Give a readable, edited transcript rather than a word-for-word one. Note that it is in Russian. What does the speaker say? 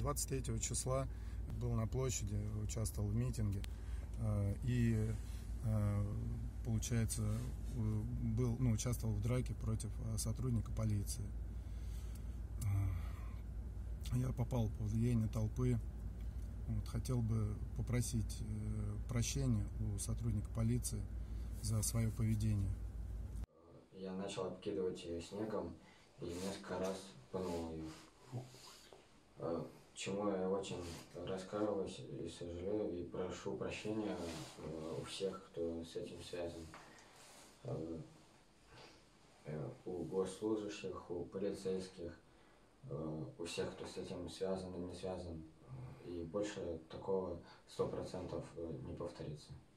23 числа был на площади, участвовал в митинге и, получается, участвовал в драке против сотрудника полиции. Я попал под влияние толпы. Хотел бы попросить прощения у сотрудника полиции за свое поведение. Я начал обкидывать ее снегом и несколько раз пнул ее. Чему я очень раскаиваюсь и сожалею, и прошу прощения у всех, кто с этим связан. У госслужащих, у полицейских, у всех, кто с этим связан и не связан. И больше такого 100% не повторится.